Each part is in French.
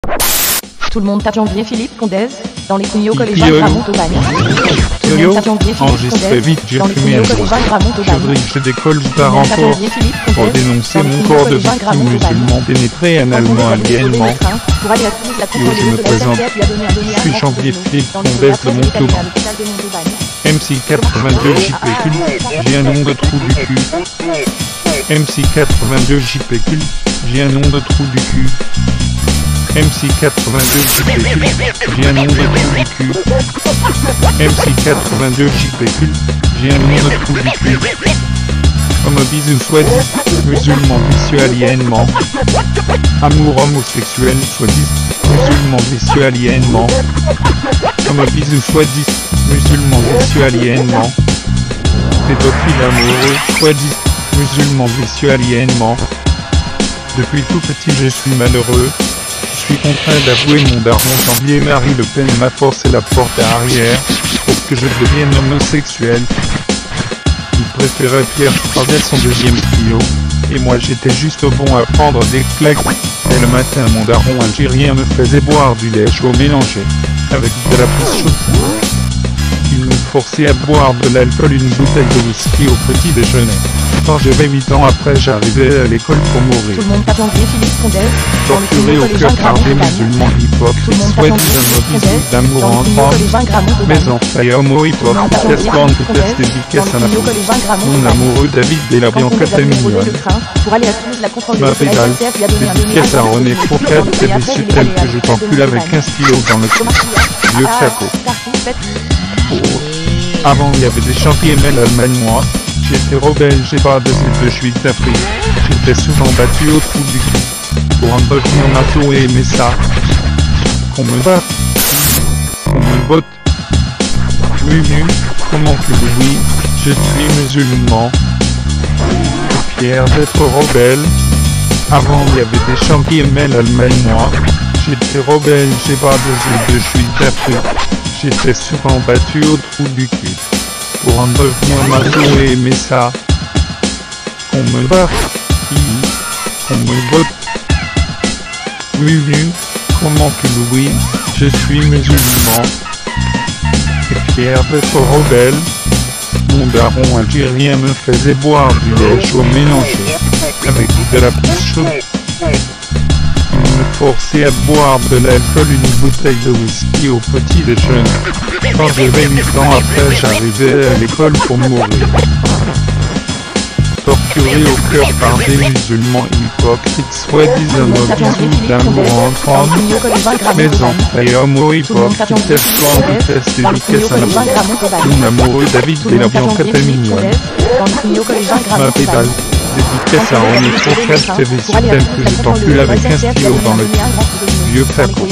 Tout le monde tape Janvier Philippe Condez dans les signaux collégiens Gramont-Aubagne. Tout le monde tape Janvier Philippe Enregistré vite, j'ai dans les fumé signaux un joint. collégiens Je Gramont-Aubagne. vrille, je décolle, je Tout le pars monde en tape cours Janvier Philippe pour Condez dénoncer dans les mon signaux corps de collégiens victime Gramont-Aubagne. musulman pénétré analement aliénement. Pour aller à Toulouse, la je me contrôleuse de la présente. SNCF lui a donné un demi Je suis Janvier Philippe dans les Condez de après Montauban. l'Italie à l'hôpital de Montaubagne. MC82 JPQ, j'ai un nom de trou du cul. MC82 JPQ, j'ai un nom de trou du cul. MC82 JPQ, j'ai un nom de trou du cul. MC82 JPQ, j'ai un nom de trou du cul. Homme bisou soit dit, musulman vicieux aliénement. Amour homosexuel soit dit, musulman vicieux aliénement. Homme bisou soit dit, musulman vicieux aliénement. Pédophile amoureux soit dit, musulman vicieux aliénement. Depuis tout petit je suis malheureux. Je suis contraint d'avouer mon daron Janvier Marie Le Pen m'a forcé la porte arrière pour que je devienne homosexuel. Il préférait Pierre Strazel son deuxième trio, et moi j'étais juste bon à prendre des claques. Et le matin mon daron algérien me faisait boire du lait chaud mélangé avec de la pisse chaude. Il me forçait à boire de l'alcool, une bouteille de whisky au petit déjeuner. Quand j'avais 8 ans après j'arrivais à l'école pour mourir. Tout le monde tape Janvier Philippe Condez dans les Torturé signaux au collégiens cœur par des Gramont-Aubagne. musulmans Tout le hypocrites, monde tape soi-disant Janvier bisous Philippe d'amour dans les signaux entrant. collégiens Gramont-Aubagne. Mes enfants et homo hypocrites, bande de test dédicace à la signaux peau. collégiens Mon Gramont-Aubagne. amoureux David de la Quand on Bianca les a fait voler mignonne. le train pour aller à Toulouse, la contrôleuse Ma de la pédale, SNCF lui a donné un dédicace à René demi-heure Fourcade, dans le t'es après, déçu il est tel allé à que je l'hôpital de t'encule avec Montaubagne. 15 kilos dans le cul. Vieux caco. Avant il y avait des championnats allemagne-moi. J'étais rebelle, j'ai pas de je suis d'Afrique. J'étais souvent battu au trou du cul. Pour en devenir mato et aimer ça. Qu'on me batte. Qu'on me botte. Oui, comment que oui, je suis musulman. Fier d'être rebelle. Avant il y avait des championnats allemagne-moi. J'étais rebelle, j'ai pas de je suis d'Afrique. J'étais souvent battu au trou du cul. Pour en devenir mato et aimer ça. Qu'on me batte, qu'on me botte. Oui, comment que oui, je suis musulman. Et fier d'être rebelle. Mon daron algérien me faisait boire du lait chaud mélangé avec de la pisse chaude. Il me forçait à boire de l'alcool, une bouteille de whisky au petit déjeuner. Quand j'avais 8 ans après, j'arrivais à l'école pour mourir. Torturé au cœur par des musulmans hypocrites, soi-disant bisous d'amour entrant. Mes enfants et homo hypocrites, espoirs de test dédicace à la peau. Mon amoureux David de la Bianca mignonne. Ma pédale. Dédicace à René Fourcade, t'es déçu tel que je t'encule avec 15 kilos dans le cul. Vieux caco.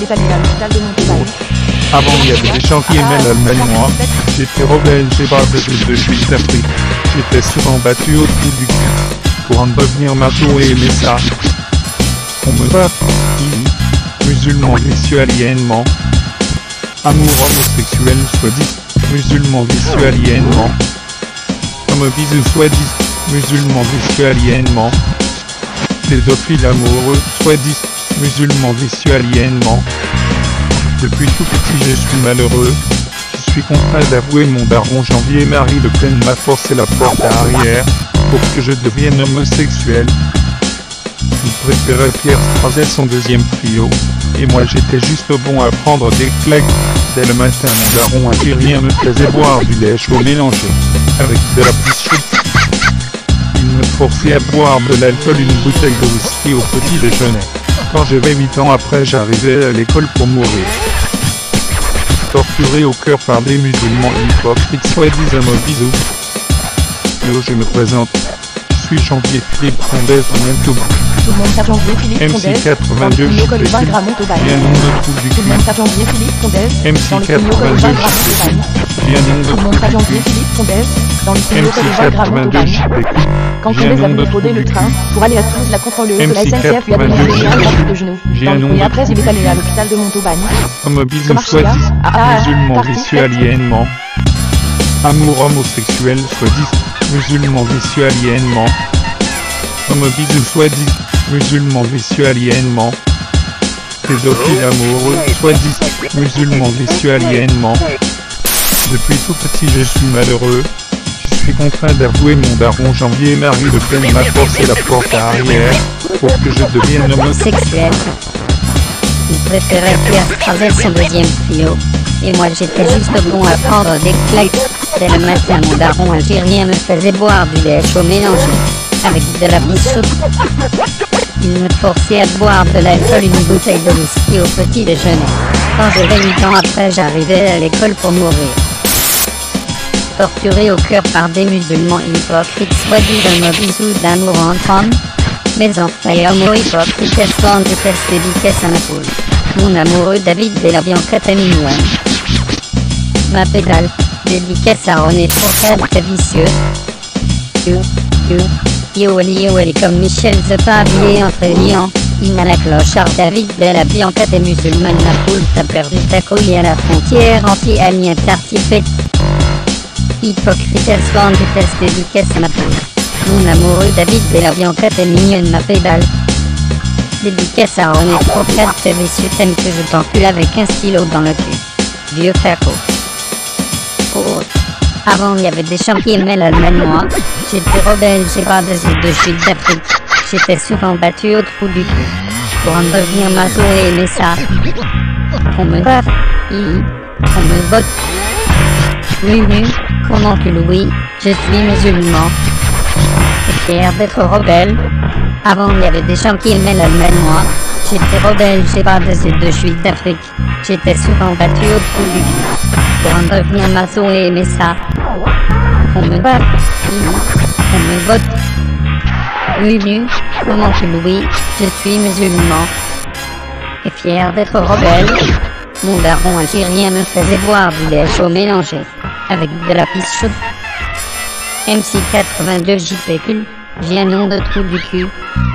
Avant il y avait des championnats allemagne-moi. J'étais rebelle, j'ai pas de je suis d'Afrique. J'étais souvent battu au trou du cul. Pour en devenir mato et aimer ça. On me bat. Musulman vicieux aliénement. Amour homosexuel soit dit. Musulman vicieux aliénement. Comme bisou soit dit. Musulman vicieux aliénement. Pédophile amoureux soit dit. Musulman vicieux aliénement. Depuis tout petit je suis malheureux. Je suis contraint d'avouer mon daron Janvier Marie Le Pen m'a forcé la porte arrière pour que je devienne homosexuel. Il préférait Pierre Strazel son deuxième trio, et moi j'étais juste bon à prendre des claques. Dès le matin mon daron algérien me faisait boire du lait chaud mélangé avec de la pisse chaude. Il me forçait à boire de l'alcool, une bouteille de whisky au petit déjeuner. Quand j'avais 8 ans après j'arrivais à l'école pour mourir. Torturé au cœur par des musulmans hypocrites, soi-disant bisous. Yo, je me présente. Je suis Janvier Philippe Condez en Montauban. Tout le monde tape Janvier Philippe Condez dans les signaux collégiens Gramont-Aubagne. J'ai un nom de trou du Tout le cul. monde tape Janvier Philippe Condez dans les signaux collégiens Gramont-Aubagne. J'ai un nom de Tout le monde trou tape du Janvier cul. Philippe Condez dans les signaux collégiens Gramont-Aubagne. Quand J'ai un on les nom a de fait trou voler le du train cul. pour aller à Toulouse, la contrôleuse de la MC SNCF lui a donné un 82 demi-heure de genou. J'ai Dans un le nom courrier de après, il est allé à l'hôpital de Montaubagne. Homme bisou Comment soit ça dit. Ah, Musulman parti, vicieux fait. aliénement. Amour homosexuel soit dit. Musulman vicieux aliénement. Homme bisou soit dit. Musulman vicieux aliénement. pédophile amoureux, soi-disant musulman déçu aliénement. Depuis tout petit je suis malheureux. Je suis contraint d'avouer mon daron Janvier Marie Le Pen m'a forcé la porte arrière pour que je devienne homosexuel. Il préférait faire traverser son deuxième trio. Et moi j'étais juste bon à prendre des claques. Dès le matin mon daron algérien me faisait boire du lait chaud mélangé avec de la bisoupe. Il me forçait à boire de l'alcool, une bouteille de whisky au petit déjeuner. Quand je l'ai 8 ans après, j'arrivais à l'école pour mourir. Torturé au cœur par des musulmans hypocrites, soi-disant nos bisous d'amour entre hommes. Mes enfants homo-hypocrites, espoirs, détestent dédicace à ma poule. Mon amoureux David de la Bianca Taminoine. Ma pédale, dédicace à René Fourcade, t'es vicieux. Yo elle comme Michel Zeppa habillé entre lions. Il a la clochard David de la Bianca, t'es musulmane, la poule, t'as perdu ta couille à la frontière, anti-alien, tartifette. Hypocrite, espoir, déteste dédicace à ma poule. Mon amoureux David de la Bianca, t'es mignonne, ma pédale. Dédicace à René Fourcade, t'es vicieux, t'aimes que je t'encule avec un stylo dans le cul. Vieux faco. Oh. Avant il y avait des champions allemagne-moi. J'étais rebelle, j'ai pas de chute d'Afrique. J'étais souvent battu au trou du cul. Pour en devenir maso et aimer ça. On me baffe, on me botte. Oui, qu'on encule, oui, je suis musulman. Et fier d'être rebelle. Avant il y avait des champions allemagne-moi. J'étais rebelle, j'ai pas de chute d'Afrique. J'étais souvent battu au trou du cul. Pour en devenir maso et aimer ça. On me bat, on me botte. Oui, comment tu Louis, je suis musulman. Et fier d'être rebelle, mon daron algérien me faisait boire du lait chaud mélangé avec de la pisse chaude. MC82 JPQ, j'ai un nom de trou du cul.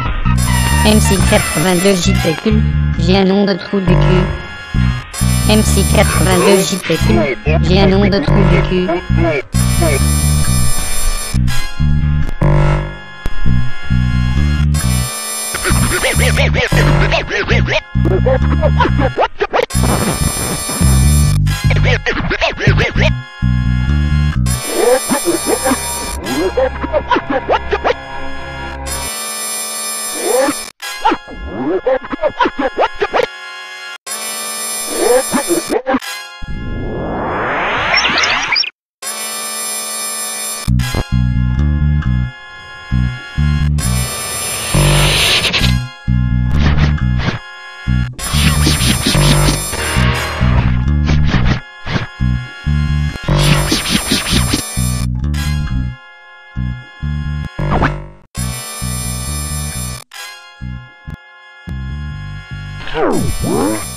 MC82 JPQ, j'ai un nom de trou du cul. MC82 JPQ, j'ai un nom de trou du cul. Oh,